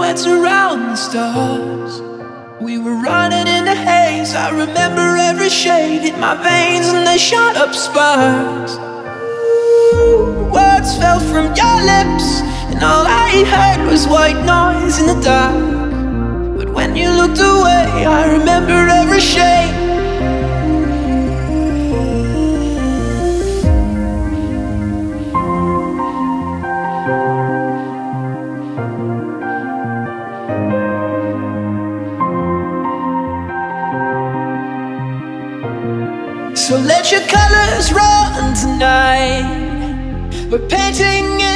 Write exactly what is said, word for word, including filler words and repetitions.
words around the stars. We were running in the haze. I remember every shade in my veins, and they shot up sparks. Words fell from your lips, and all I heard was white noise in the dark. But when you looked away, I remember every shade. So let your colors run tonight. We're painting